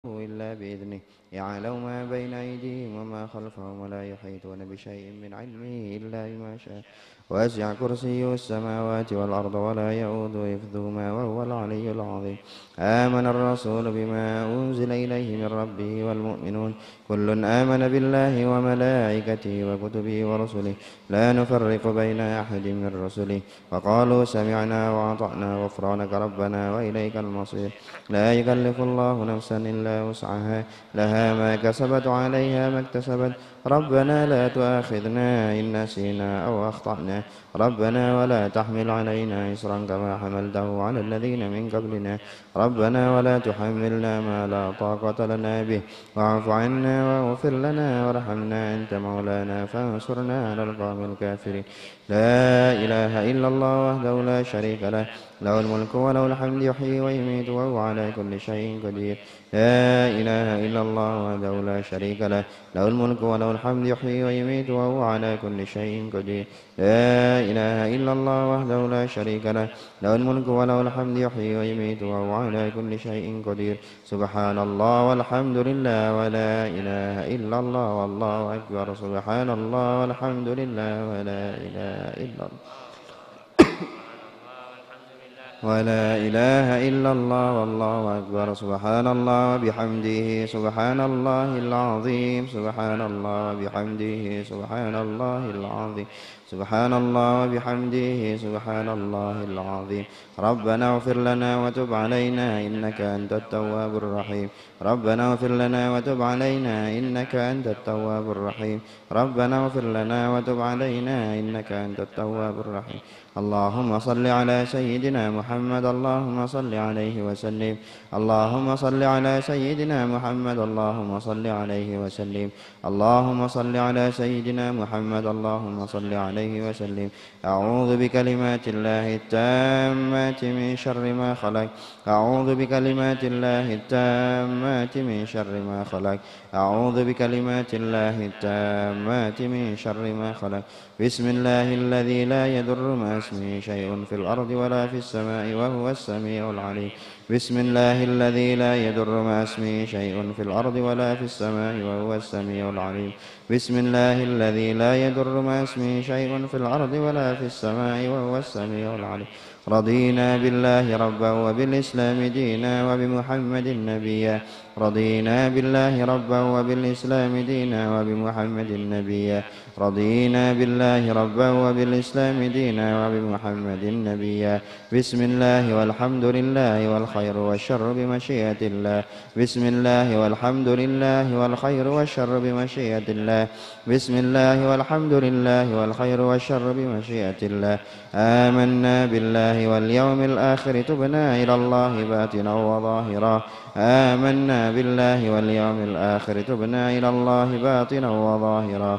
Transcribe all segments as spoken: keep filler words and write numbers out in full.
إلا بإذنه يعلم ما بين أيديهم وما خلفهم ولا يحيطون بشيء من علمه إلا بما شاء وسع كرسيه السماوات والأرض ولا يؤوده حفظهما وهو العلي العظيم. آمن الرسول بما أنزل إليه من ربه والمؤمنون كل آمن بالله وملائكته وكتبه ورسله لا نفرق بين أحد من رسله وقالوا سمعنا وأطعنا غفرانك ربنا وإليك المصير. لا يكلف الله نفسا إلا وسعها لها ما كسبت وعليها ما اكتسبت ربنا لا تؤاخذنا إن نسينا أو أخطأنا ربنا ولا تحمل علينا إصرا كما حملته على الذين من قبلنا ربنا ولا تحملنا ما لا طاقة لنا به واعف عنا واغفر لنا وارحمنا أنت مولانا فانصرنا على القوم الكافرين. لا إله إلا الله وحده لا شريك له له الملك وله الحمد يحيي ويميت وهو على كل شيء قدير. لا إله إلا الله وحده لا شريك له له الملك وله الحمد يحيي ويميت وهو على كل شيء قدير. لا إله إلا الله وحده لا شريك له له الملك وله الحمد يحيي ويميت وهو على كل شيء قدير. سبحان الله والحمد لله ولا إله إلا الله والله أكبر. سبحان الله والحمد لله ولا إله إلا الله ولا إله إلا الله والله أكبر. سبحان الله وبحمده سبحان الله العظيم. سبحان الله وبحمده سبحان الله العظيم. سبحان الله وبحمده سبحان الله العظيم. ربنا اغفر لنا وتب علينا إنك أنت التواب الرحيم. ربنا اغفر لنا وتب علينا إنك أنت التواب الرحيم. ربنا اغفر لنا وتب علينا إنك أنت التواب الرحيم. اللهم صل على سيدنا محمد اللهم صل عليه وسلم. اللهم صل على سيدنا محمد اللهم صل عليه وسلم. اللهم صل على سيدنا محمد اللهم صل عليه وسلم. أعوذ بكلمات الله التامات من شر ما خلق. أعوذ بكلمات الله التامات من شر ما خلق. أعوذ بكلمات الله التامات من شر ما خلق. بسم الله الذي لا يضر مع اسمه شيء في الأرض ولا في السماء وهو السميع العليم. بسم الله الذي لا يضر مع اسمه شيء في الأرض ولا في السماء وهو السميع العليم. بسم الله الذي لا يضر مع اسمه شيء في الأرض ولا في السماء وهو السميع العليم. رضينا بالله ربا وبالإسلام دينا وبمحمد نبيا. رضينا بالله ربا وبالإسلام دينا وبمحمد نبيا. رضينا بالله ربا وبالإسلام دينا وبمحمد نبيا. بسم الله والحمد لله والخير والشر بمشيئة الله. بسم الله والحمد لله والخير والشر بمشيئة الله. بسم الله والحمد لله والخير والشر بمشيئة الله. آمنا بالله واليوم الآخر تبنا إلى الله باطنا وظاهرا. آمنا بالله واليوم الآخر تبنا إلى الله باطنا وظاهرا.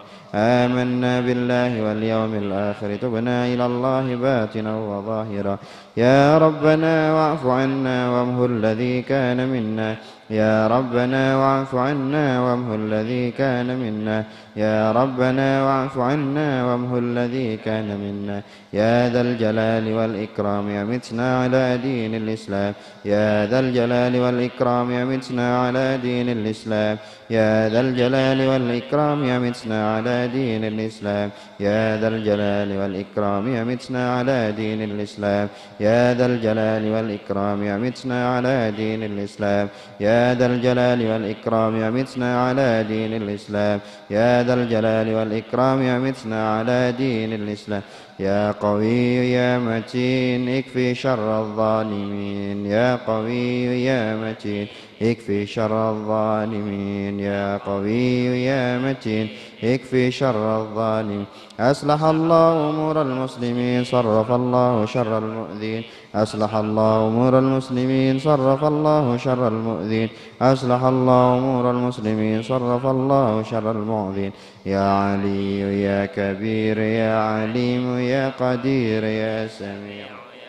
آمنا بالله واليوم الآخر تبنا إلى الله باطنا وظاهرا. يا ربنا واعف عنا وامه الذي كان منا. يا ربنا واعف عنا وامه الذي كان منا. يا ربنا واعف عنا وامه الذي كان منا. يا ذا الجلال والإكرام أمتنا على دين الإسلام. يا ذا الجلال والإكرام أمتنا على دين الإسلام. يا ذا الجلال والإكرام أمتنا على دين الإسلام. يا ذا الجلال والإكرام أمتنا على دين الإسلام. يا ذا الجلال والإكرام أمتنا على دين الإسلام. يا ذا الجلال والإكرام أمتنا على دين الإسلام. يا ذا الجلال والإكرام أمتنا على دين الإسلام. يا قوي يا متين اكفي شر الظالمين. يا قوي يا متين اكفي شر الظالمين. يا قوي يا متين اكفي شر الظالمين. أصلح الله أمور المسلمين صرف الله شر المؤذين. أصلح الله أمور المسلمين صرف الله شر المؤذين. أصلح الله أمور المسلمين صرف الله شر المؤذين. يا علي يا كبير يا عليم يا قدير يا سميع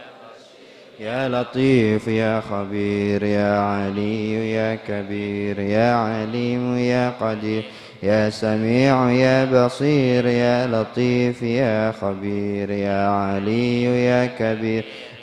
يا لطيف يا خبير. يا علي يا كبير يا عليم يا قدير يا سميع يا بصير يا لطيف يا خبير. يا علي يا كبير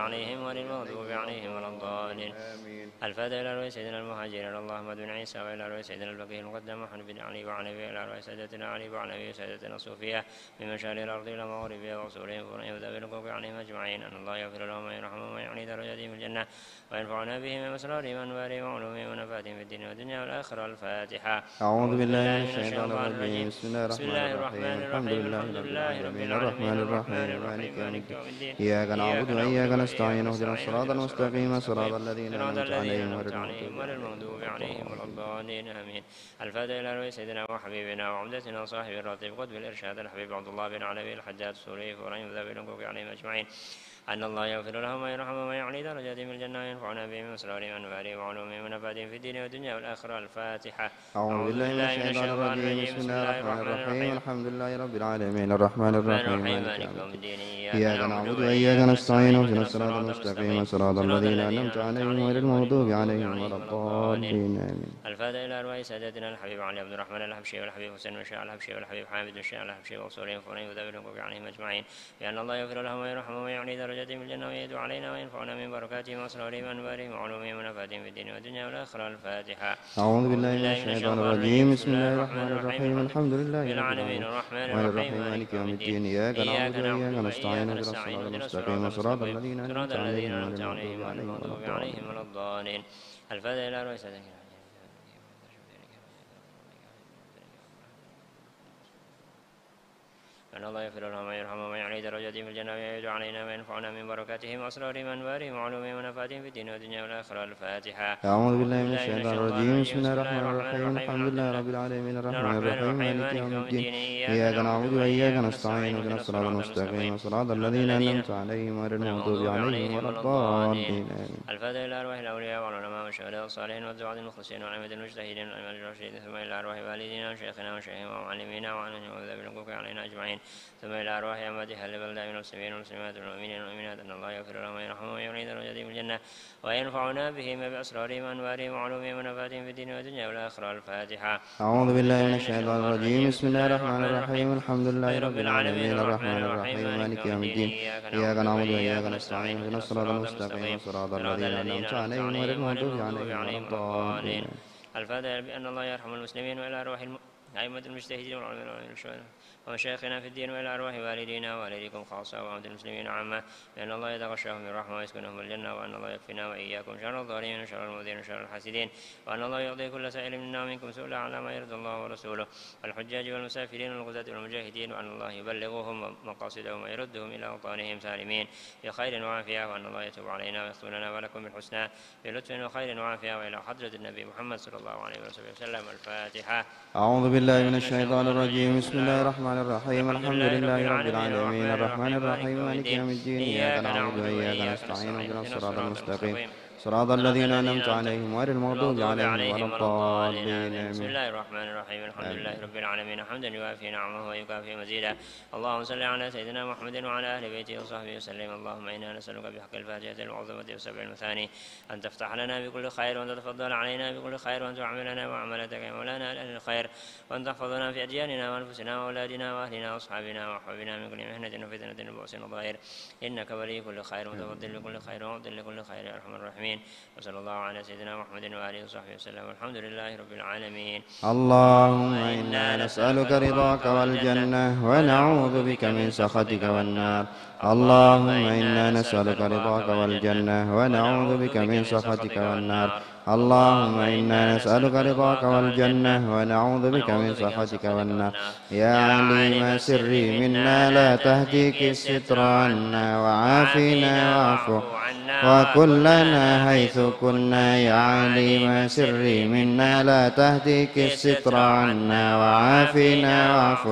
عليهم ولا المغضوب عليهم ولا الضالين. الفاتحة إلى أرواح سيدنا المهاجرين إلى الله محمد بن عيسى، وإلى أرواح سيدنا الفقيه المقدم محمد بن علي وعن أبي، إلى أرواح سادتنا علي وعن أبي وسادتنا الصوفية من مشارق الأرض إلى مغربها وأصولهم فرعهم وذوي الحقوق عليهم أجمعين، أن الله يغفر لهم ويرحمهم ويعلي درجاتهم في الجنة وينفعنا بهم وأسرارهم وأنوارهم وعلومهم ونفاتهم في الدين والدنيا والآخرة. الفاتحة. أعوذ بالله من الشيطان الرجيم. بسم الله الرحمن الرحيم. الحمد لله رب العالمين الرحمن الرحيم مالك يوم الدين. إياك نعبد وإياك نستعين اهدنا الصراط المستقيم صراط الذين أنعمت عليهم غير المغضوب عليهم ولا الضالين. آمين. الفاتحة إلى أرواح سيدنا وحبيبنا وعمدتنا وصاحب الراتب قطب الإرشاد الحبيب عبد الله بن علوي الحجاج السوري ورحمه ذوي الحقوق عليهم أجمعين، أن الله يغفر لهم ويرحمهم ويعلي درجاتهم في الجنة وينفعنا بهم وأسرارهم وأنوارهم وعلومهم ونفاتهم في الدين والدنيا والآخرة. الفاتحة. أعوذ بالله من الشيطان الرجيم. بسم الله الرحمن الرحيم. الحمد لله رب العالمين الرحمن الرحيم مالك يوم الدين. إياك نعبد وإياك نستعين اهدنا الصراط المستقيم صراط الذين أنعمت عليهم غير المغضوب عليهم ولا الضالين. آمين. الفاتحة إلى أرواح سادتنا الحبيب علي عبد الرحمن الحبشي والحبيب حسين بن شاه الحبشي والحبيب حامد بن شاه الحبشي وأصولهم فرعهم وذوي الحقوق عليهم أجمعين، بأن الله يغفر لهم ويرحمهم ويعلي درجاتهم الجنة ويدعو علينا وينفعنا من بركاتهم وأسرارهم وأنوارهم وعلومهم ونفاتهم في الدين والدنيا والآخرة. الفاتحة. أعوذ بالله من الشيطان الرجيم. بسم الله الرحمن الرحيم. الحمد لله رب العالمين الرحمن الرحيم مالك يوم الدين. إياك نعبد وإياك نستعين اهدنا الصراط المستقيم صراط الذين أنعمت عليهم غير المغضوب عليهم ولا الضالين. الفاتحة إلى أرواح سادتنا أن الله يغفر لهم ويرحمهم ويعلي درجاتهم في الجنة ويدعو علينا وينفعنا من بركاتهم وأسرارهم وأنوارهم وعلومهم ونفاتهم في الدين والدنيا والآخرة. الفاتحة. أعوذ بالله من الشيطان الرجيم. بسم الله الرحمن الرحيم. الحمد لله رب العالمين الرحمن الرحيم مالك يوم الدين. إياك نعبد وإياك نستعين اهدنا الصراط المستقيم صراط الذين أنعمت عليهم غير المغضوب عليهم ولا الضالين. الفاتحة إلى أرواح الأولياء والعلماء والشهداء والصالحين والزهاد المخلصين والأئمة المجتهدين والأئمة الراشدين، ثم إلى أرواح والدينا وشيخنا وشيخنا ومعلمينا وعنهم وذوي الحقوق علينا أجمعين، ثم إلى أرواح أمواتها البلداء من المسلمين والمسلمات والمؤمنين والمؤمنات، أن الله يغفر لهم ويرحمهم ويعلي درجاتهم في الجنة وينفعنا بهم بأسرارهم وأنوارهم وعلومهم ونفاتهم في الدين والدنيا والآخرة. الفاتحة. أعوذ بالله من الشيطان الرجيم. بسم الله الرحمن الرحيم. الحمد لله رب العالمين الرحمن الرحيم مالك يوم الدين. إياك نعبد وإياك نستعين اهدنا الصراط المستقيم صراط الذين أنعمت عليهم غير المغضوب عليهم ولا الضالين. الفاتحة بأن الله يرحم المسلمين وإلى أرواح أئمة المجتهدين والعلماء ومشايخنا في الدين وإلى أرواح والدينا ووالديكم خاصة وعامة المسلمين عامة، بأن الله يتغشاهم بالرحمة ويسكنهم الجنة، وأن الله يكفينا وإياكم شر الظالمين وشر المؤذين وشر الحاسدين، وأن الله يقضي كل سائل منا ومنكم سؤلا على ما يرضى الله ورسوله، والحجاج والمسافرين والغزاة والمجاهدين، وأن الله يبلغهم مقاصدهم ويردهم إلى أوطانهم سالمين بخير وعافية، وأن الله يتوب علينا ويغفر لنا ولكم بالحسنى بلطف وخير وعافية، وإلى حضرة النبي محمد صلى الله عليه وسلم. الفاتحة. أعوذ بالله من الشيطان الرجيم. بسم الله الرحمن الرحيم. الحمد لله رب العالمين الرحمن الرحيم مالك يوم الدين. إياك نعبد وإياك نستعين اهدنا الصراط المستقيم صراط الذين أنعمت عليهم غير المغضوب عليهم ولا الضالين. بسم الله الرحمن الرحيم. الحمد لله رب العالمين حمدا يوافي نعمه ويكافئ مزيدا. اللهم صل على سيدنا محمد وعلى أهل بيته وصحبه وسلم. اللهم إنا نسألك بحق الفاتحة العظمى وسبع المثاني أن تفتح لنا بكل خير، وأن تتفضل علينا بكل خير، وأن تعاملنا معاملتك يا مولانا لأهل الخير، وأن تحفظنا في أدياننا وأنفسنا وأولادنا وأهلنا وأصحابنا وأحبابنا من كل محنة وفتنة وبؤس وضائر، إنك ولي كل خير ومتفضل بكل خير ومعطي لكل خير يا أرحم الراحمين. وصلى الله على سيدنا محمد وآله وصحبه وسلم، والحمد لله رب العالمين. اللهم إنا نسألك رضاك والجنة ونعوذ بك من سخطك والنار. اللهم إنا نسألك رضاك والجنة ونعوذ بك من سخطك والنار. اللهم إنا نسألك رضاك والجنة ونعوذ بك من سخطك والنار. يا عليم سري منا لا تهديك الستر عنا، وعافنا واعف وكلنا حيث كنا. يا عليم سري منا لا تهديك الستر عنا، وعافنا واعف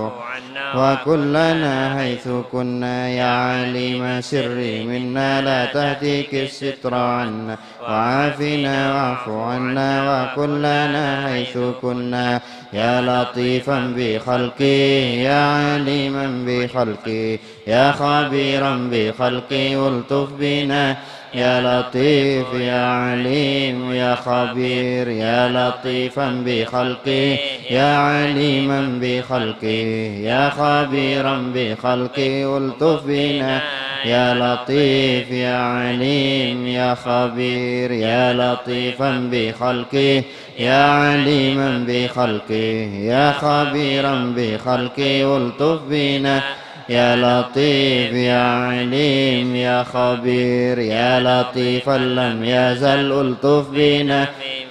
وكلنا حيث كنا. يا عليم سري منا لا تهديك الستر عنا، وعافنا واعف عنا وكلنا حيث كنا. يا لطيفا بخلقي يا عليما بخلقي يا خبيرا بخلقي والطف بنا. يا لطيف يا عليم يا خبير يا لطيفا بخلقي يا عليما بخلقي يا خبيرا بخلقي والطف بنا. يا لطيف يا عليم يا خبير يا لطيفا بخلقه يا عليما بخلقه يا خبيرا بخلقه الطف بنا يا لطيف يا عليم يا خبير يا لطيفا لم يزل الطف بنا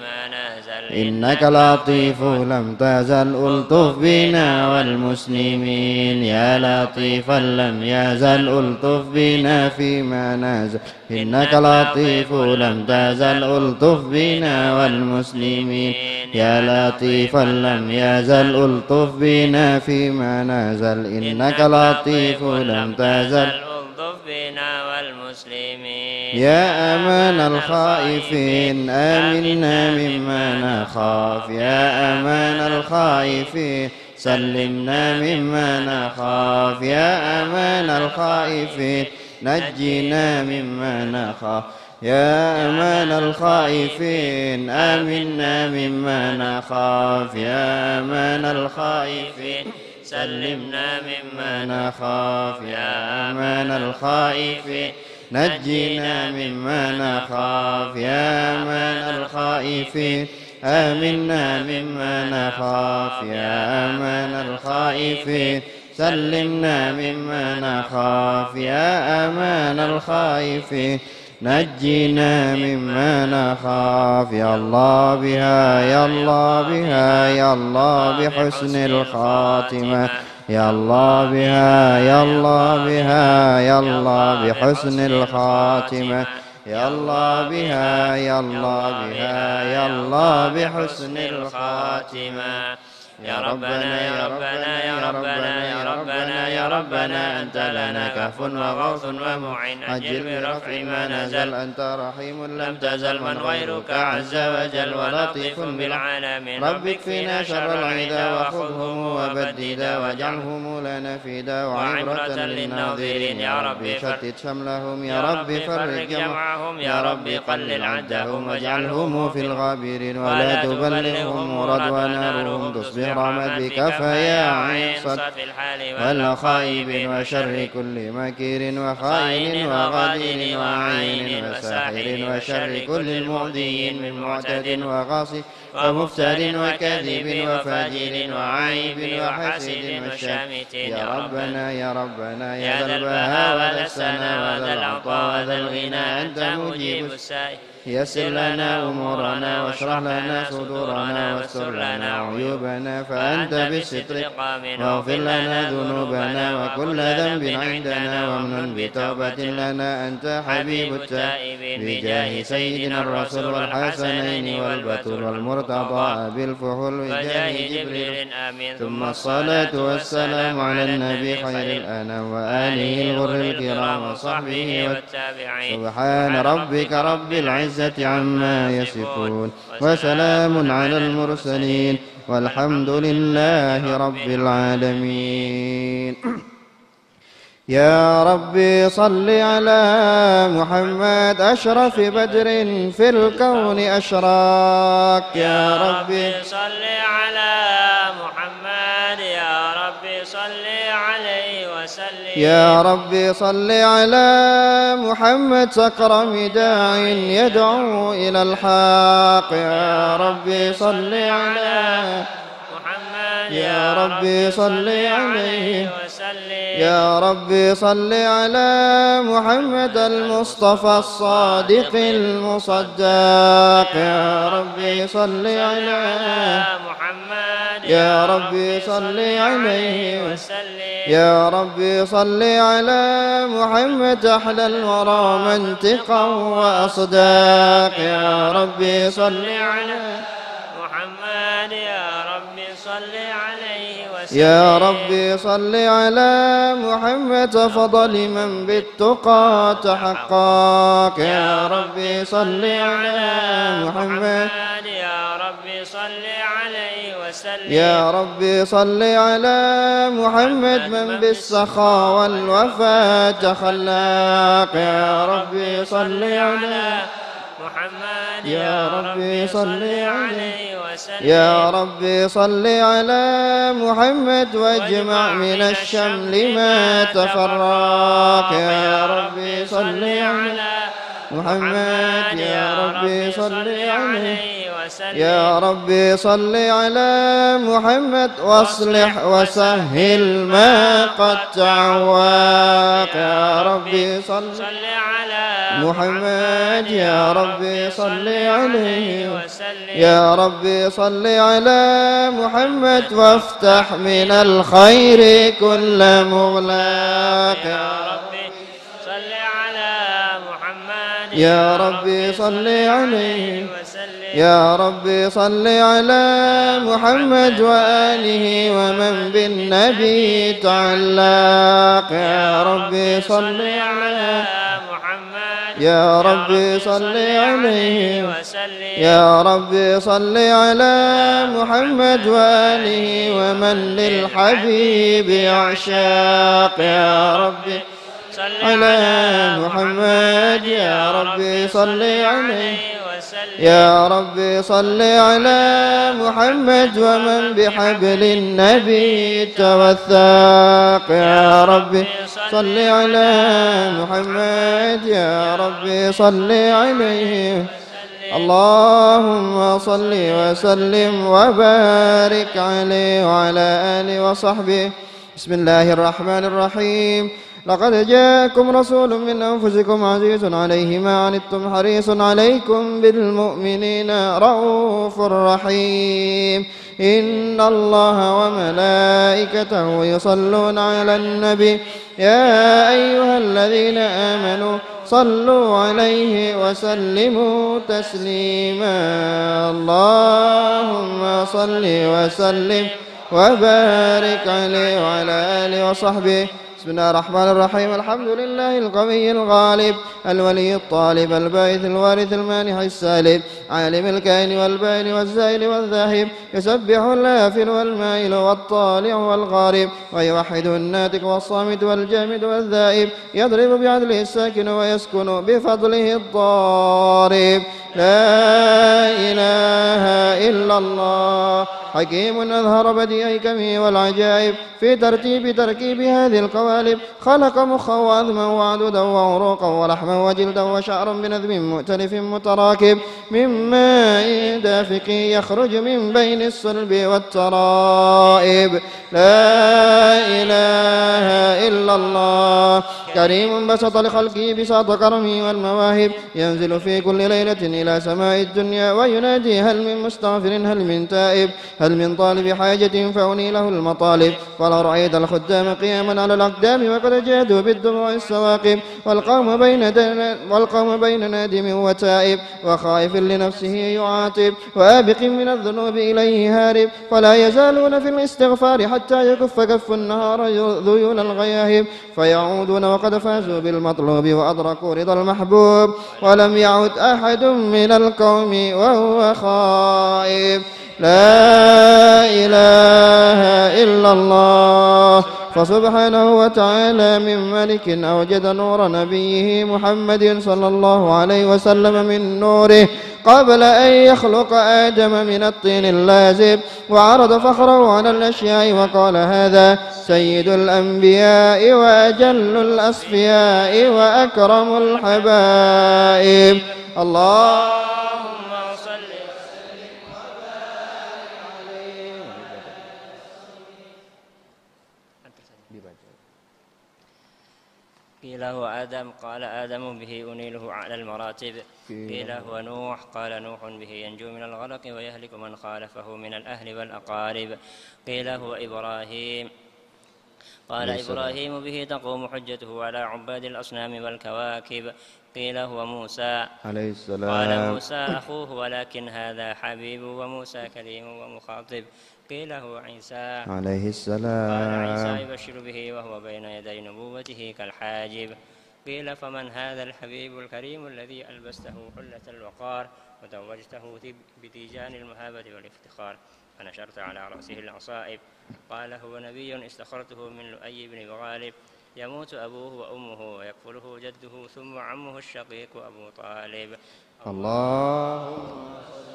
إنك لطيف لم تزل ألطف بنا والمسلمين يا لطيفا لم يزل ألطف بنا فيما نزل إنك لطيف لم تزل ألطف بنا والمسلمين يا لطيفا لم يزل ألطف بنا فيما نزل إنك لطيف لم تزل بنا والمسلمين يا أمان الخائفين آمنا مما نخاف يا أمان الخائفين سلمنا مما نخاف يا أمان الخائفين نجنا مما نخاف يا أمان الخائفين آمنا مما نخاف يا أمان الخائفين سلمنا مما نخاف يا أمان الخائفين نجنا مما نخاف يا أمان الخائفين آمنا مما نخاف يا أمان الخائفين سلمنا مما نخاف يا أمان الخائفين نجنا مما نخاف يا الله بها يا الله بها يا الله بحسن الخاتمة يا الله بها يا الله بها يا الله بحسن الخاتمة يا الله بها يا الله بها يا الله بحسن الخاتمة يا ربنا يا ربنا يا ربنا يا ربنا يا ربنا أنت لنا كهف وغوث ومعين أجل برفع ما نزل أنت رحيم لم تزل من غيرك عز وجل ولطيف بالعالمين رب اكفنا شر العدا وخذهم وبددا واجعلهم لنا فدا وعبرة للناظرين يا رب شتت شملهم يا رب فرج جمعهم يا رب قلل عدهم واجعلهم في الغابرين ولا تبلغهم مراد ونارهم تصبح رحمت بك فيا عين صد ولا خائب وشر كل مكير وخائن وغدير وعين وساحر وشر كل المعدي من معتد وغاصب ومفتر وكاذب وفاجر وعيب وحاسد وشامت يا ربنا يا ربنا يا ذا البهاء وذا السنا وذا العطاء وذا الغنى أنت مجيب السائل يسر لنا أمورنا واشرح لنا صدورنا واستر لنا عيوبنا فأنت بالستر واغفر لنا ذنوبنا وكل ذنب عندنا وامنن بتوبة لنا أنت حبيب التائبين بجاه سيدنا الرسول والحسنين والبتول والمرتضى بالفحول وجاه جبريل آمين ثم الصلاة والسلام على النبي خير الأنام وآله الغر الكرام وصحبه والتابعين سبحان ربك رب العزة عما يصفون وسلام على المرسلين والحمد لله رب العالمين يا ربي صل على محمد أشرف بدر في الكون أشراك يا ربي صل على محمد يا ربي صل عليه وسلم يا ربي صل على محمد سكرم داع يدعو إلى الحق يا ربي صل على محمد يا ربي صل عليه وسلم يا ربي صل على محمد المصطفى الصادق المصدق يا ربي صل على محمد يا ربي صل عليه وسلم يا ربي صل على محمد أحلى الورى منطقا وأصداق يا ربي صل على محمد يا ربي صل عليه وسلم يا ربي صل على محمد فضل من بالتقى تحقق يا ربي صل على محمد يا ربي صل عليه وسلم يا ربي صل على محمد من بالسخاء والوفاء تخلاق يا ربي صل على محمد يا ربي صل عليه وسلم يا ربي صل على محمد واجمع من الشمل ما تفرق يا ربي صل على محمد يا ربي صل عليه يا ربي صل على محمد واصلح وسهل ما قد تعوق يا ربي صل على محمد يا ربي صل عليه يا ربي صل على محمد وافتح من الخير كل مغلاق يا ربي صل على محمد يا ربي صل عليه يا ربي صل على محمد وآله ومن بالنبي تعلق يا ربي صل على محمد يا ربي صل عليه يا ربي صل على محمد وآله ومن للحبيب يعشاق يا ربي صل على محمد يا ربي صل عليه يا ربي صل على محمد ومن بحبل النبي توثق يا ربي صل على محمد يا ربي صل عليه اللهم صل وسلم وبارك عليه وعلى آله وصحبه. بسم الله الرحمن الرحيم. لقد جاءكم رسول من أنفسكم عزيز عليه ما عنتم حريص عليكم بالمؤمنين رؤوف رحيم. إن الله وملائكته يصلون على النبي يا أيها الذين آمنوا صلوا عليه وسلموا تسليما. اللهم صل وسلم وبارك عليه وعلى آله وصحبه. بسم الله الرحمن الرحيم. الحمد لله القوي الغالب الولي الطالب الباعث الوارث المانح السالب عالم الكائن والبائن والزائل والذاهب يسبح الآفل والمائل والطالع والغارب ويوحد الناطق والصامت والجامد والذائب يضرب بعدله الساكن ويسكن بفضله الضارب. لا إله إلا الله حكيم أظهر بديع حكمه والعجائب في ترتيب تركيب هذه القوالب. خلق مخا وعظما وعددا وعروقا ولحما وجلدا وشعرا بنظم مؤتلف متراكب من ماء دافق يخرج من بين الصلب والترائب. لا إله إلا الله كريم بسط لخلقه بساط كرمه والمواهب ينزل في كل ليلة إلى سماء الدنيا وينادي هل من مستغفر هل من تائب هل من طالب حاجة فأني له المطالب. ولو رأيت الخدام قياما على الأقدام وقد جادوا بالدموع السواقب والقوم بين والقوم بين نادم وتائب وخائف لنفسه يعاتب وآبق من الذنوب إليه هارب. فلا يزالون في الاستغفار حتى يكف كف النهار ذيول الغياهب فيعودون وقد فازوا بالمطلوب وأدركوا رضا المحبوب ولم يعد أحد من القوم وهو خائب. لا إله إلا الله فسبحانه وتعالى من ملك أوجد نور نبيه محمد صلى الله عليه وسلم من نوره قبل أن يخلق آدم من الطين اللازب وعرض فخره على الأشياء وقال هذا سيد الأنبياء وأجل الأصفياء وأكرم الحبائب. الله قيل هو آدم قال آدم به أنيله على المراتب. قيل هو نوح قال نوح به ينجو من الغرق ويهلك من خالفه من الأهل والأقارب. قيل هو إبراهيم قال إبراهيم به تقوم حجته على عباد الأصنام والكواكب. قيل هو موسى عليه السلام قال موسى أخوه ولكن هذا حبيب وموسى كريم ومخاطب. قيل هو عيسى عليه السلام قال عيسى يبشر به وهو بين يدي نبوته كالحاجب. قيل فمن هذا الحبيب الكريم الذي ألبسته حلة الوقار وتوجته بتيجان المهابة والافتخار فنشرت على رأسه العصائب. قال هو نبي استخرته من لؤي بن غالب يموت أبوه وأمه ويكفله جده ثم عمه الشقيق أبو طالب. اللهم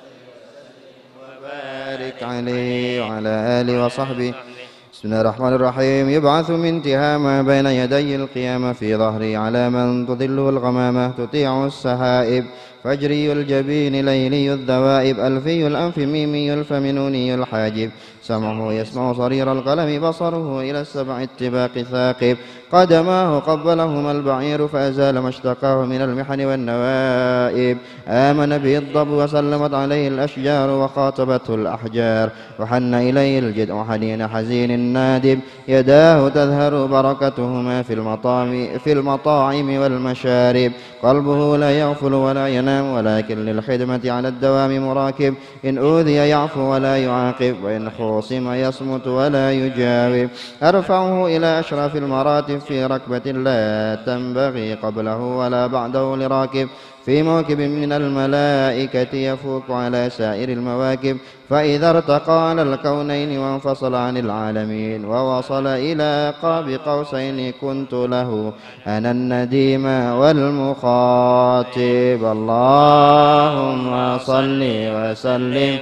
وبارك عليه وعلى آله وصحبه. بسم الله الرحمن الرحيم. يبعث من تهامة بين يدي القيامة في ظهري على من تظله الغمامة تطيع السحائب، فجري الجبين ليلي الذوائب، ألفي الأنف ميمي الفم نوني الحاجب، سمعه يسمع صرير القلم، بصره إلى السبع الطباق ثاقب، قدماه قبلهما البعير فأزال ما اشتقاه من المحن والنوائب، آمن به الضب وسلمت عليه الأشجار وخاطبته الأحجار، وحن إليه الجدع حنين حزين نادب، يداه تذهر بركتهما في المطاعم, في المطاعم والمشارب، قلبه لا يغفل ولا ينام ولكن للخدمة على الدوام مراكب، إن أوذي يعفو ولا يعاقب، وإن خوصم يصمت ولا يجاوب، أرفعه إلى أشرف المراتب في ركبة لا تنبغي قبله ولا بعده لراكب، في موكب من الملائكة يفوق على سائر المواكب، فإذا ارتقى على الكونين وانفصل عن العالمين ووصل إلى قاب قوسين كنت له أنا النديم والمخاطب. اللهم صل وسلم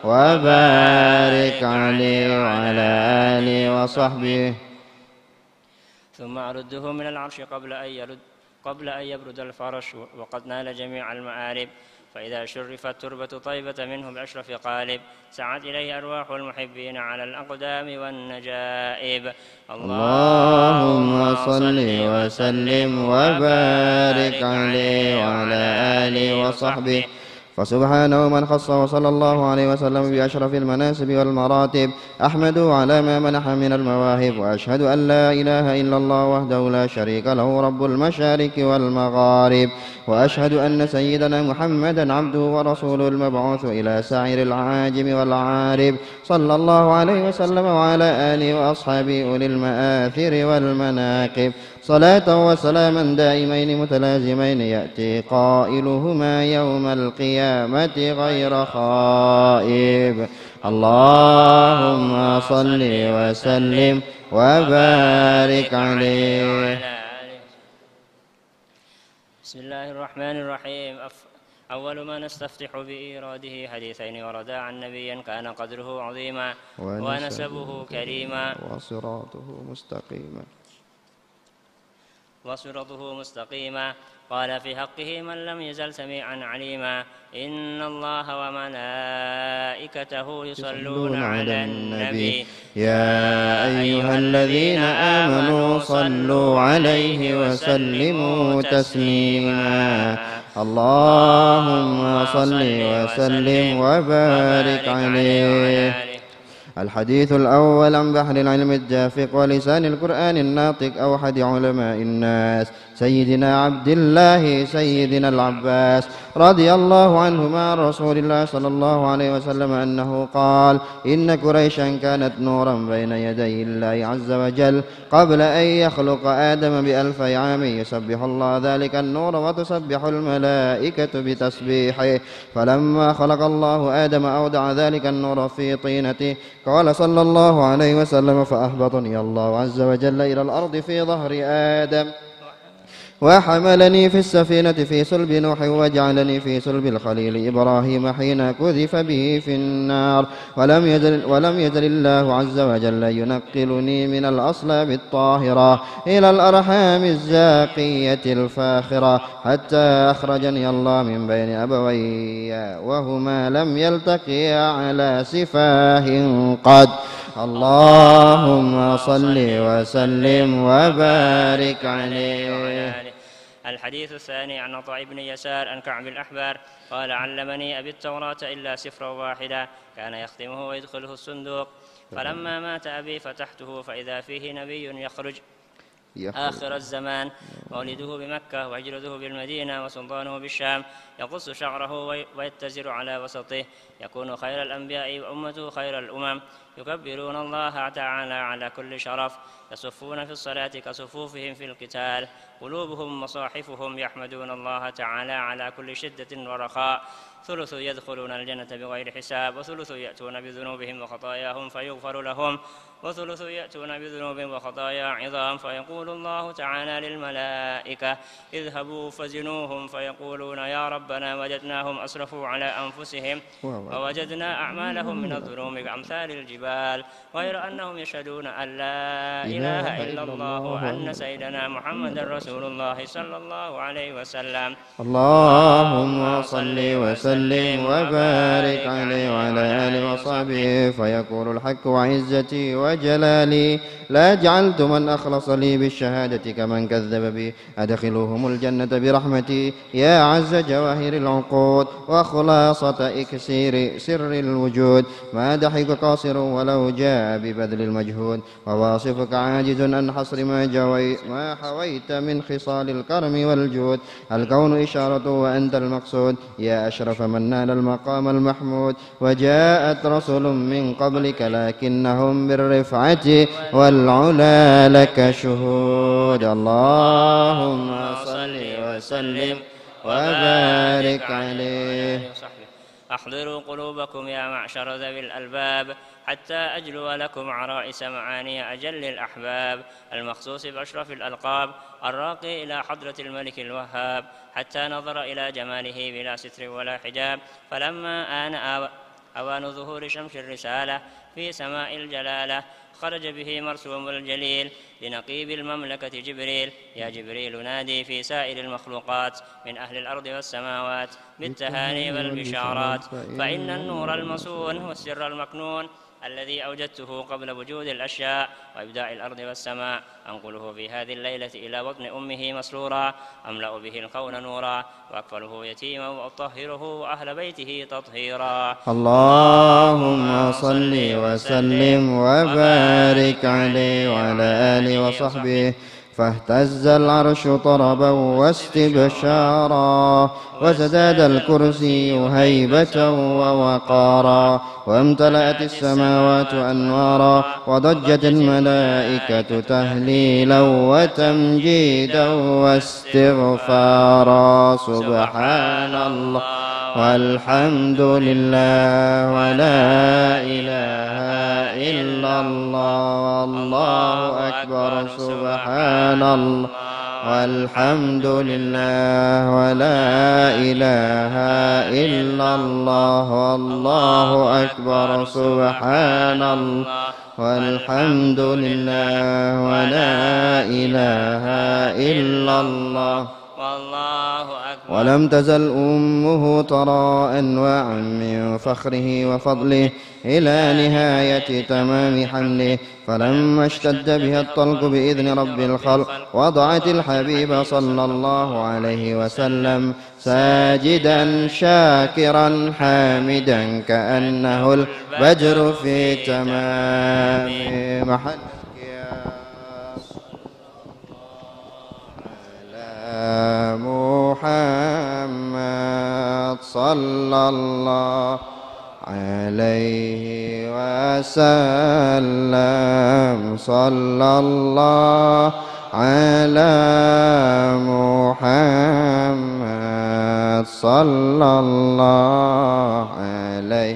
وبارك عليه وعلى آله وصحبه. ثم أرده من العرش قبل أن يرد قبل أن يبرد الفرش وقد نال جميع المآرب، فإذا شرفت تربة طيبة منه بأشرف قالب، سعت إليه أرواح المحبين على الأقدام والنجائب. اللهم صل وسلم وبارك عليه وعلى آله وصحبه. فسبحانه من خصه صلى الله عليه وسلم بأشرف المناسب والمراتب، أحمده على ما منح من المواهب، وأشهد أن لا إله إلا الله وحده لا شريك له رب المشارق والمغارب، وأشهد أن سيدنا محمدا عبده ورسوله المبعوث إلى سائر العاجم والعارب، صلى الله عليه وسلم وعلى آله وأصحابه أولي المآثر والمناقب، صلاة وسلاما دائمين متلازمين يأتي قائلهما يوم القيامة غير خائب. اللهم صل وسلم وبارك عليه. بسم الله الرحمن الرحيم. أول ما نستفتح بإيراده حديثين وردا عن نبيا كان قدره عظيما ونسبه كريما وصراطه مستقيما وصراطه مستقيما. قال في حقه من لم يزل سميعا عليما، إن الله وملائكته يصلون على النبي يا أيها الذين آمنوا صلوا عليه وسلموا تسليما. اللهم صل وسلم وبارك عليه. الحديث الأول عن بحر العلم الدافق ولسان القرآن الناطق أوحد علماء الناس سيدنا عبد الله سيدنا العباس رضي الله عنهما عن رسول الله صلى الله عليه وسلم أنه قال: إن قريشا كانت نورا بين يدي الله عز وجل قبل أن يخلق آدم بألف عام، يسبح الله ذلك النور وتسبح الملائكة بتسبيحه، فلما خلق الله آدم أودع ذلك النور في طينته، قال صلى الله عليه وسلم: فأهبطني الله عز وجل إلى الأرض في ظهر آدم، وحملني في السفينة في صلب نوح، وجعلني في صلب الخليل إبراهيم حين كذف به في النار، ولم يزل, ولم يزل الله عز وجل ينقلني من الأصلاب الطاهرة إلى الأرحام الزاقية الفاخرة، حتى أخرجني الله من بين أبوي وهما لم يلتقيا على سفاه قد. اللهم صل وسلم وبارك عليه. الحديث الثاني عن عطاء بن يسار عن كعب الأحبار قال: علمني أبي التوراة إلا سفرا واحدا كان يختمه ويدخله الصندوق، فلما مات أبي فتحته فإذا فيه نبي يخرج آخر الزمان، مولده بمكة وهجرته بالمدينة وسلطانه بالشام، يقص شعره ويتزر على وسطه، يكون خير الأنبياء وأمته خير الأمم، يكبرون الله تعالى على كل شرف، يصفون في الصلاة كصفوفهم في القتال، قلوبهم مصاحفهم يحمدون الله تعالى على كل شدة ورخاء. ثلث يدخلون الجنة بغير حساب، وثلث يأتون بذنوبهم وخطاياهم فيغفر لهم، وثلث يأتون بذنوب وخطايا عظام فيقول الله تعالى للملائكة اذهبوا فزنوهم، فيقولون يا ربنا وجدناهم أسرفوا على أنفسهم ووجدنا أعمالهم من الذنوب كأمثال الجبال، غير أنهم يشهدون أن لا إله إلا الله وأن سيدنا محمد رسول الله صلى الله عليه وسلم. اللهم صل وسلم وبارك عليه وعلى آله وصحبه. فيقول الحق وعزتي وجلالي لا جعلت من أخلص لي بالشهادة كمن كذب بي، أدخلهم الجنة برحمتي يا عز جواهر العقود وخلاصة إكسير سر الوجود. ما ضحك قاصر ولو جاء ببذل المجهود، وواصفك عاجز عن حصر ما, جوي ما حويت من خصال الكرم والجود. الكون إشارة وأنت المقصود يا أشرف من نال المقام المحمود، وجاءت رسل من قبلك لكنهم بالرفعة والعلا لك شهود. اللهم صل وسلم وبارك عليه. أحضروا قلوبكم يا معشر ذوي الألباب حتى أجلو لكم عرائس معاني أجل الأحباب، المخصوص بأشرف الألقاب، الراقي إلى حضرة الملك الوهاب، حتى نظر إلى جماله بلا ستر ولا حجاب. فلما آن أوان ظهور شمس الرسالة في سماء الجلالة خرج به مرسوم الجليل لنقيب المملكة جبريل. يا جبريل نادي في سائر المخلوقات من أهل الأرض والسماوات بالتهاني والبشارات، فإن النور المصون والسر المكنون الذي أوجدته قبل وجود الأشياء وإبداع الأرض والسماء أنقله في هذه الليلة إلى بطن أمه مسرورا، أملأ به الكون نورا، وأكفله يتيما وأطهره وأهل بيته تطهيرا. اللهم صل وسلم وبارك عليه وعلى آله وصحبه. فاهتز العرش طربا واستبشارا، وازداد الكرسي هيبة ووقارا، وامتلأت السماوات أنوارا، وضجت الملائكة تهليلا وتمجيدا واستغفارا. سبحان الله والحمد لله ولا إله إلا الله والله أكبر. سبحان الله والحمد لله ولا إله إلا الله والله أكبر. سبحان الله والحمد لله ولا إله إلا الله والله أكبر. ولم تزل أمه ترى أنواعا من فخره وفضله إلى نهاية تمام حمله. فلما اشتد بها الطلق بإذن رب الخلق وضعت الحبيب صلى الله عليه وسلم ساجدا شاكرا حامدا كأنه البدر في تمام محل. محمد صلى الله عليه وسلم. صلى الله على محمد صلى الله عليه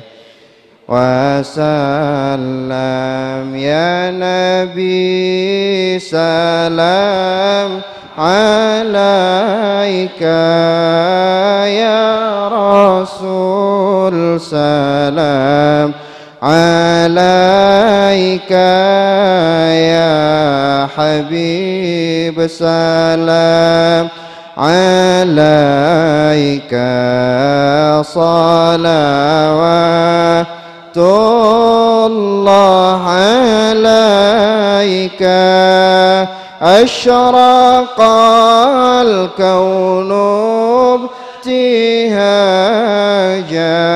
وسلم. يا نبي سلام عليك، يا رسول سلام عليك، يا حبيب سلام عليك. صلوات الله عليك. أشرق الكون ابتهاجا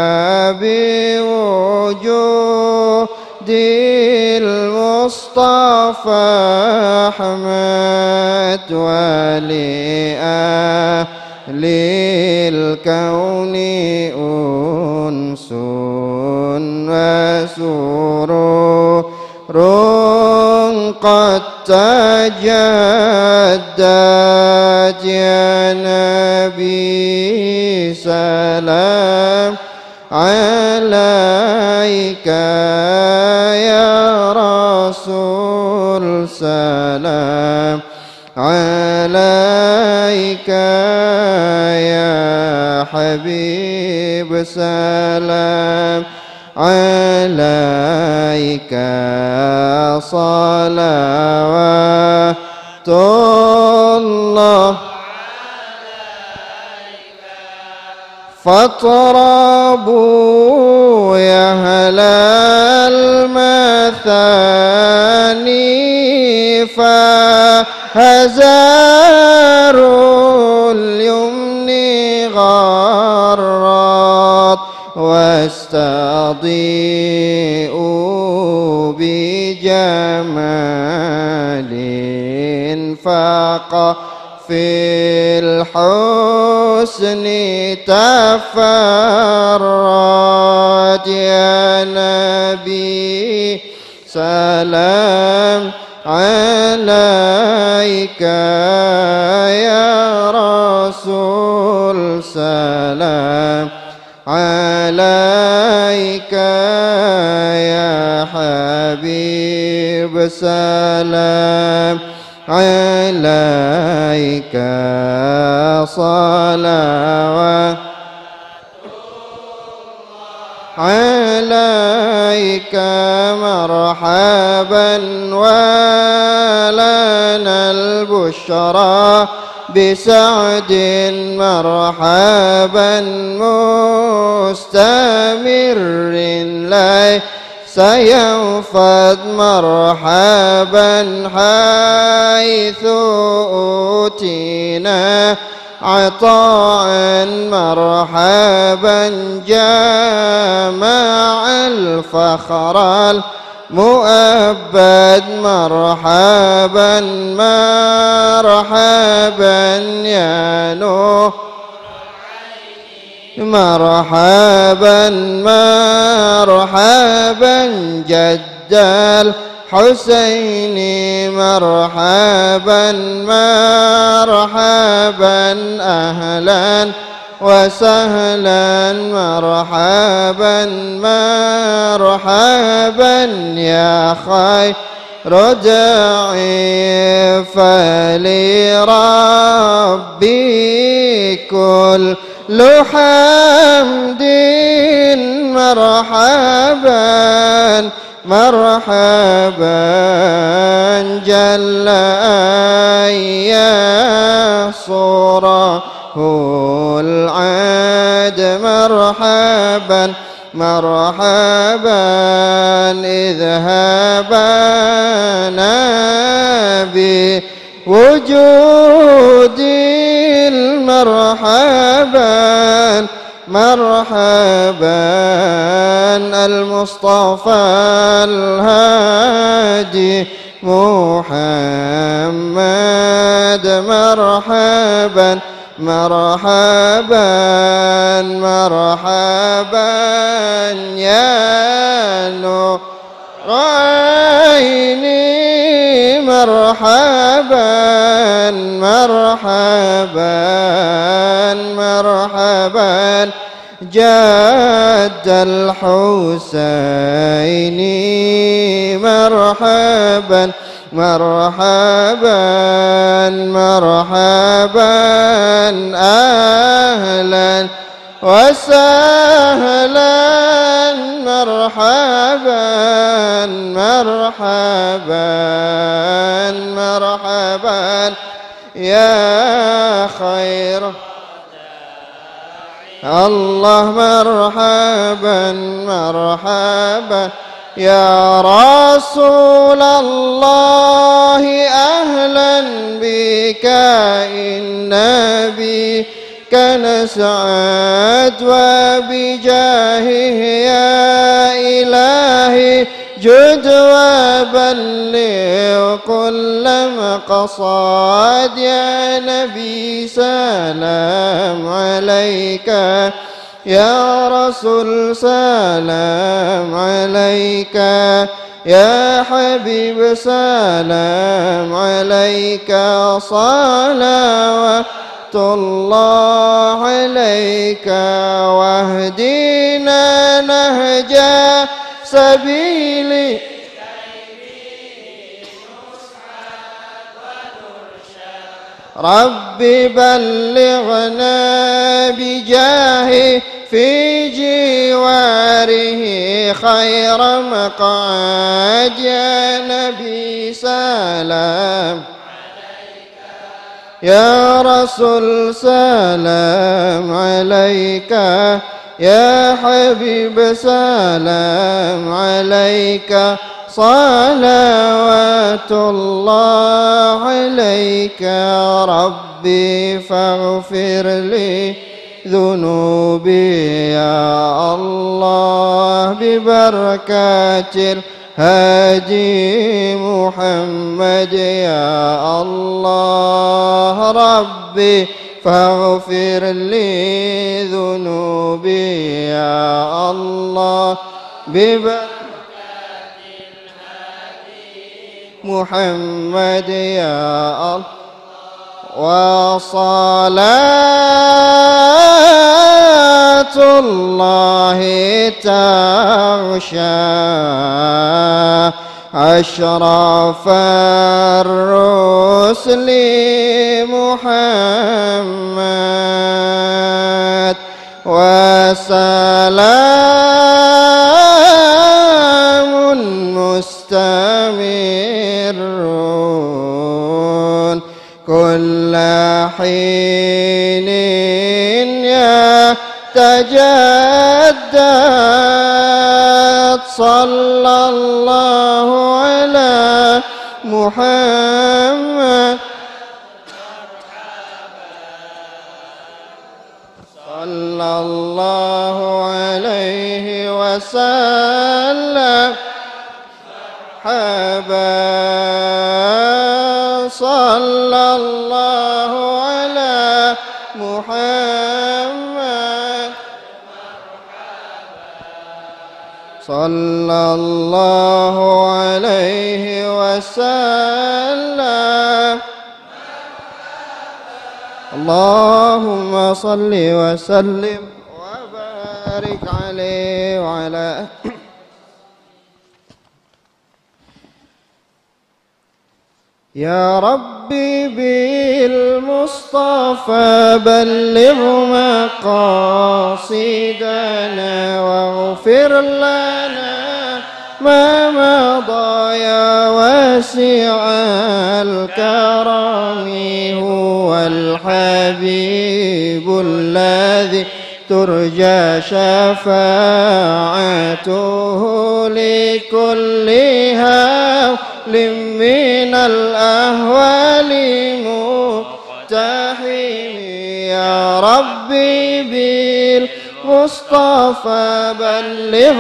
بوجود المصطفى أحمد، ولأهل الكون أنس وسرور. سرور قد تجدد يا نبي سلام عليك يا رسول سلام عليك يا حبيب سلام عليك صلوات الله فاطربوا يا أهل المثاني فهزاروا اليمن غرات واستضيئوا بجمال فاق في الحسن تفرد يا نبي سلام عليك يا رسول سلام عليك يا حبيب سلام عليك صلوات عليك مرحبا ولنا البشرى بسعد مرحبا مستمر ليس سينفذ مرحبا حيث أوتينا عطاء مرحبا جامع الفخر المؤبد مرحبا مرحبا يا نوح مرحبا مرحبا جد الحسين مرحبا مرحبا أهلا وسهلا مرحبا مرحبا يا خير رجعي فلربي كل حمد مرحبا مرحبا جل أن يحصره العاد مرحبا مرحبا اذهبنا بوجود مرحبا مرحبا المصطفى الهادي محمد مرحبا مرحبا مرحبا يا نور عيني مرحبا مرحبا مرحبا جد الحسين مرحبا مرحبا مرحبا أهلا وسهلا مرحبا مرحبا مرحبا يا خير الله مرحبا مرحبا يا رسول الله أهلا بك النبي كنسعد وبجاهه يا إلهي جد وبلغ كل مقصد يا نبي سلام عليك يا رسول سلام عليك، يا حبيب سلام عليك، صلوات الله عليك، واهدنا نهج سبيل ربي بلغنا بجاهه في جواره خير مقعد، يا نبي سلام يا رسول سلام عليك، يا حبيب سلام عليك، صلوات الله عليك. ربي فاغفر لي ذنوبي يا الله ببركات الهادي محمد يا الله. ربي فاغفر لي ذنوبي يا الله ببركات محمد يا الله. وصلاة الله تغشى أشرف الرسل محمد، وسلام مستمر كل حين يتجدد. صلى الله على محمد، صلى الله عليه وسلم مرحبا. صلى الله على محمد، صلى الله عليه وسلم. اللهم صل وسلم وبارك عليه وعلى يا ربي بالمصطفى بلغ مقاصدنا واغفر لنا ما مضى يا واسع الكرم. هو الحبيب الذي ترجى شفاعته لكل هول من الأهوال مقتحم. يا ربي بالمصطفى بلغ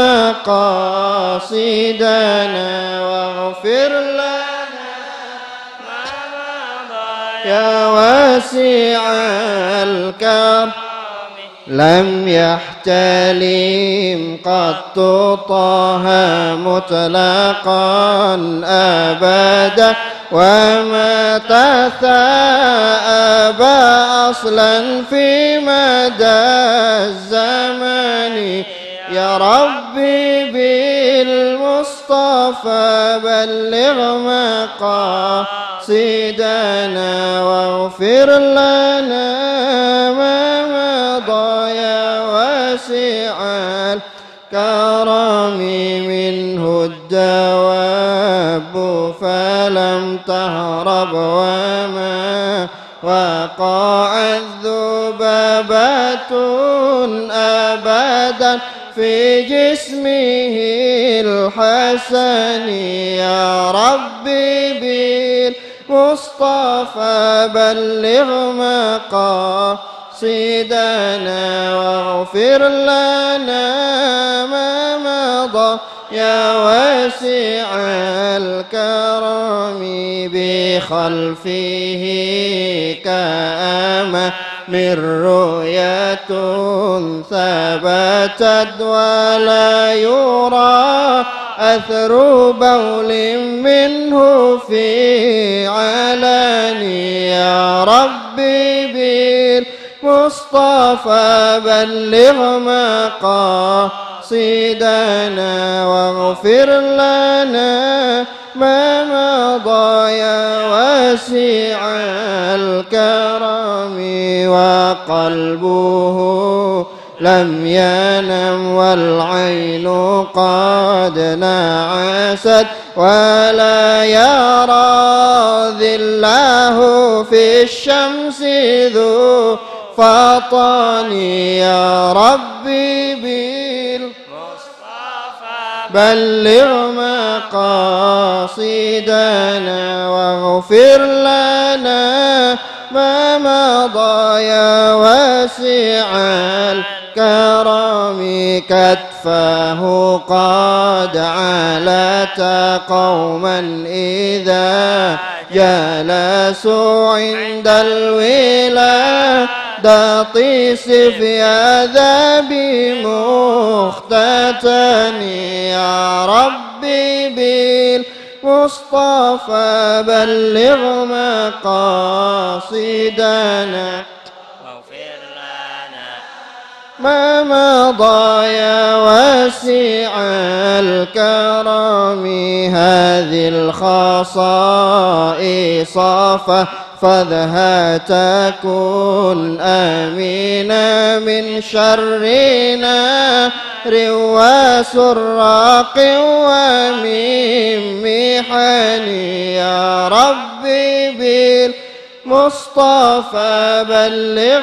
مقاصدنا واغفر لنا ما مضى يا واسع الكرم. لم يحتلم قط طه مطلقا أبدا، وما تثاءب أصلا في مدى الزمن. يا ربي بالمصطفى بلغ مقاصدنا واغفر لنا ما مضى يا واسع الكرم. منه الدواب فلم تهرب، وما وقعت ذبابة أبدا في جسمه الحسن. يا ربي بالمصطفى بلغ مقاصدنا واغفر لنا ما مضى يا واسع الكرم. بخلفه كأمة من رؤية ثبتت ولا يرى أثر بول منه في علاني يا ربي بالمصطفى بلغ مقاصدنا واغفر لنا ما مضى يا واسع الكرم وقلبه لم ينم والعين قد نعست ولا يرى ذله في الشمس ذو فطن يا ربي بالمصطفى بلغ مقاصدنا واغفر لنا ما مضى يا واسع الكرم كتفه قد علت قوما إذا جلسوا عند الولادة صف عذاب مختتن يا ربي بالمصطفى بلغ مقاصدنا ما مضى يا واسع الكرم هذه الخصائص فاحفظها تكن آمنا من شرنا وسراق ومن محن يا ربي بالمصطفى بلغ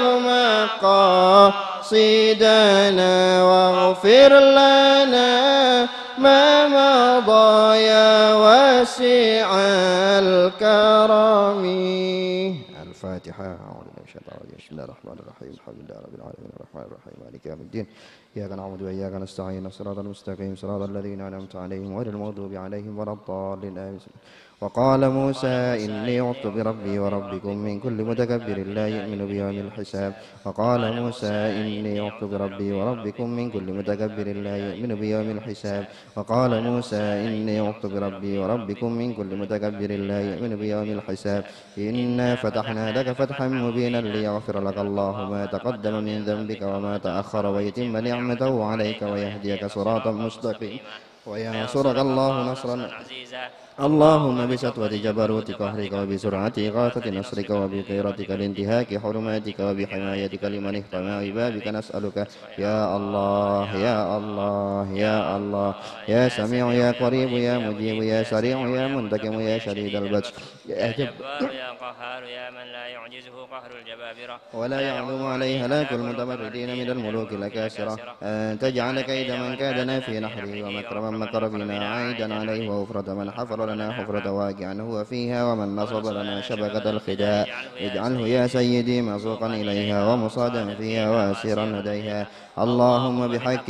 مقاصدنا واغفر لنا ما مضى يا واسع الكرم. الفاتحة. أعوذ بالله من الشيطان الرجيم. بسم الله الرحمن الرحيم. الحمد لله رب العالمين الرحمن الرحيم مالك يوم الدين إياك نعبد وإياك نستعين الصراط المستقيم صراط الذين أنعمت عليهم غير المغضوب عليهم ولا الضالين آمين. وقال موسى إني عذت بربي وربكم من كل متكبر لا يؤمن بيوم الحساب. وقال موسى إني عذت بربي وربكم من كل متكبر لا يؤمن بيوم الحساب. وقال موسى إني عذت بربي وربكم من كل متكبر لا يؤمن بيوم الحساب. إنا فتحنا لك فتحا مبينا ليغفر لك الله ما تقدم من ذنبك وما تأخر ويتم نعمته عليك ويهديك صراطا مستقيما وينصرك الله نصرا عزيزا. اللهم بسطوة جبروت قهرك وبسرعة إغاثة نصرك وبغيرتك لانتهاك حرماتك وبحمايتك لمن اهتمى ببابك نسألك يا الله يا الله يا الله يا سميع يا قريب يا مجيب يا سريع يا منتقم يا شديد البطش يا جبار يا قهار يا من لا يعجزه قهر الجبابرة ولا يعظم عليه هلاك المتمردين من الملوك الأكاسرة. أن تجعل كيد من كادنا في نحره ومكر من مكر بنا عائدا عليه وغفرة من حفر لنا حفرة واقعا هو فيها ومن نصب لنا شبكة الخداع. اجعله يا سيدي مسوقا إليها ومصادا فيها واسيرا لديها. اللهم بحق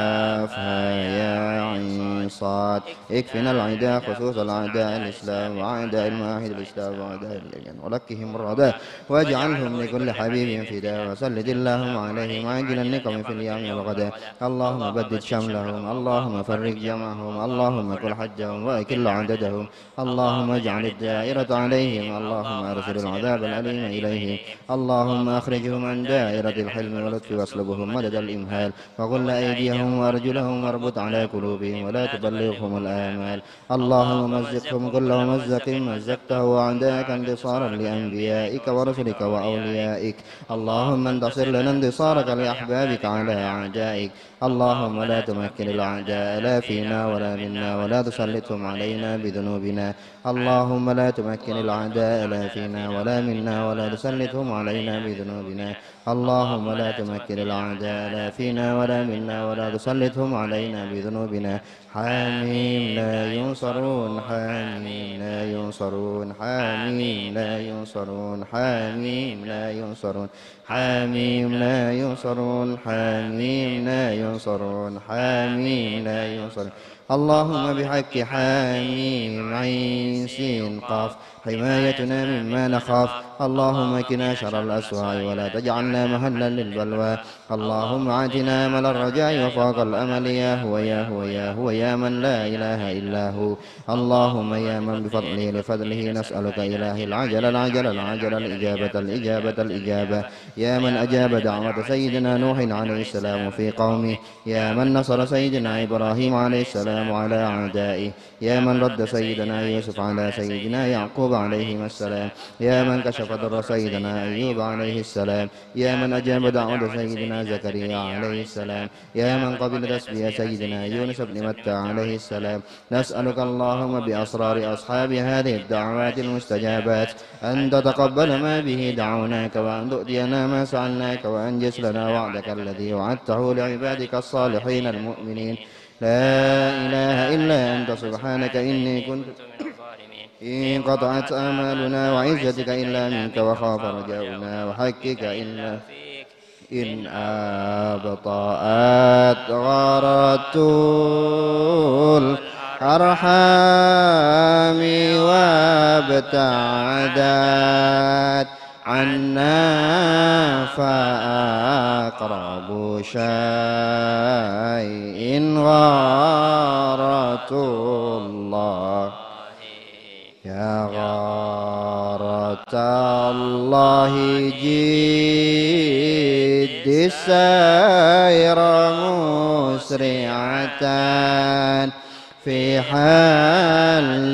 كافها يا عين صاد اكفنا العداء خصوص الأعداء الإسلام وأعداء المعاهد الإسلام وأعداء اليمن ولكهم الردى واجعلهم لكل حبيب فداء وسلد اللهم عليهم عاجل النقم في اليوم والغداء. اللهم بدد شملهم اللهم فرق جمعهم اللهم كل حجهم وأكل عددهم. اللهم اجعل الدائرة عليهم اللهم أرسل العذاب الأليم إليهم. اللهم أخرجهم عن دائرة الحلم واللطف واصلبهم مدد الإمهال وغل أيديهم وأرجلهم واربط على قلوبهم ولا تبلغهم الآمال. اللهم مزقهم كل ممزق مزقته أعداءك انتصارا لأنبيائك ورسلك وأوليائك. اللهم انتصر لنا انتصارك لأحبابك على أعدائك. اللهم لا تمكن الأعداء لا فينا ولا منا ولا تسلطهم علينا بذنوبنا. اللهم لا تمكن الأعداء لا فينا ولا منا ولا تسلطهم علينا بذنوبنا. اللهم لا تمكن الأعداء لا فينا ولا منا ولا تسلطهم علينا بذنوبنا. حاميم لا ينصرون حاميم لا ينصرون حاميم لا ينصرون حاميم لا ينصرون حاميم لا ينصرون حاميم لا ينصرون حاميم لا ينصرون. اللهم بحق حاميم عين سين قاف حمايتنا مما نخاف. اللهم قنا شر الأسواء ولا تجعلنا مهلا للبلوى. اللهم آتنا أمل الرجاء وفاق الأمل يا هو يا هو يا هو يا من لا إله إلا هو. اللهم يا من بفضله لفضله نسألك إلهي العجل العجل العجل الإجابة الإجابة الإجابة يا من أجاب دعوة سيدنا نوح عليه السلام في قومه، يا من نصر سيدنا إبراهيم عليه السلام على أعدائه، يا من رد سيدنا يوسف على سيدنا يعقوب عليهما السلام، يا من كشف ضر سيدنا أيوب عليه السلام، يا من أجاب دعوة سيدنا زكريا عليه السلام، يا من قبل تسبيح سيدنا يونس بن متى عليه السلام. نسألك اللهم بأسرار أصحاب هذه الدعوات المستجابات أن تتقبل ما به دعوناك، وأن تؤتينا ما سألناك، وأن لنا وعدك الذي وعدته لعبادك الصالحين المؤمنين. لا إله إلا أنت سبحانك إني كنت من الظالمين. إن قطعت آمالنا وعزتك إلا منك، وخاف رجاؤنا وحقك إلا فيك. إن أبطأت غارت الأرحام وابتعدت عنا، فأقرب شيء غارة الله. يا غارة الله جد السير مسرعة في حل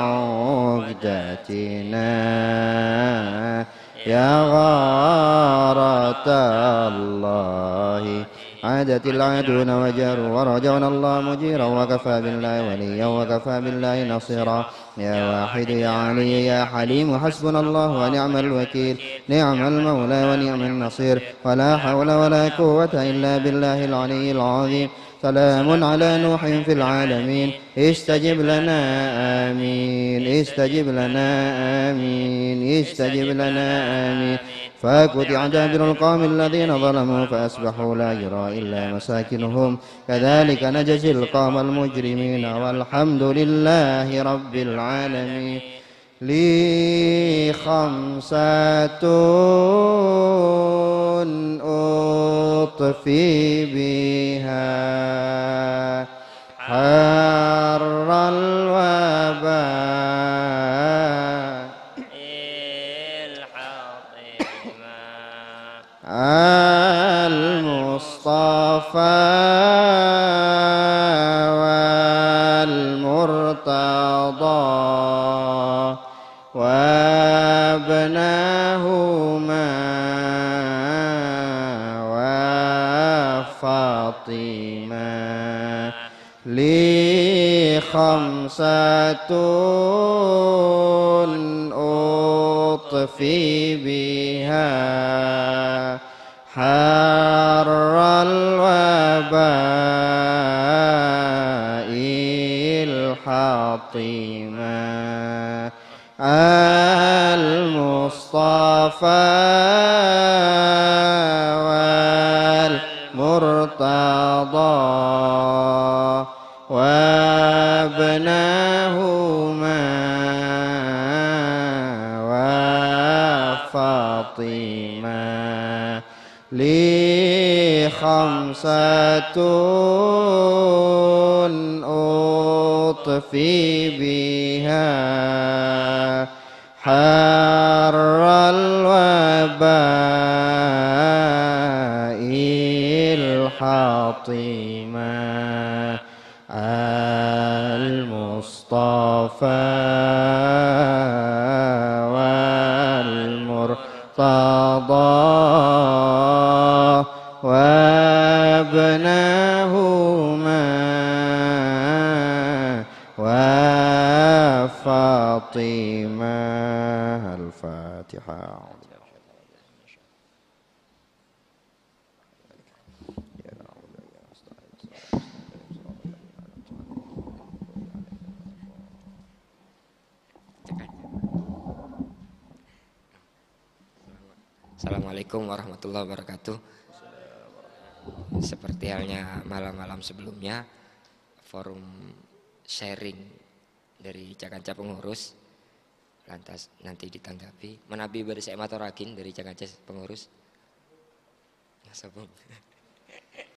عقدتنا، يا غارة الله. عادت العادون وجاروا ورجونا الله مجيرا، وكفى بالله وليا وكفى بالله نصيرا. يا واحد يا علي يا حليم حسبنا الله ونعم الوكيل، نعم المولى ونعم النصير، ولا حول ولا قوة إلا بالله العلي العظيم. سلام على نوح في العالمين، استجب لنا آمين، استجب لنا آمين، استجب لنا آمين. فقطع دابر القوم الذين ظلموا فأصبحوا لا يرى إلا مساكنهم، كذلك نجزي القوم المجرمين. والحمد لله رب العالمين. لي خمسة أطفي بها حر الوباء، المصطفى والمرتضى وابناهما وفاطمة. لي خمسة أطفي بها حر الوباء الحاطمة، المصطفى والمرتضى وابناهما وفاطمة. لي خمسة أطفي بها حر الوباء الحاطمة، المصطفى والمرتضى وابناهما وفاطمة. الفاتحة. Assalamualaikum warahmatullahi wabarakatuh. Seperti halnya malam-malam sebelumnya, forum sharing dari Cakanca Pengurus lantas nanti ditanggapi. Menabi bersek maturagin dari Cang Aceh pengurus. Ya, sabung.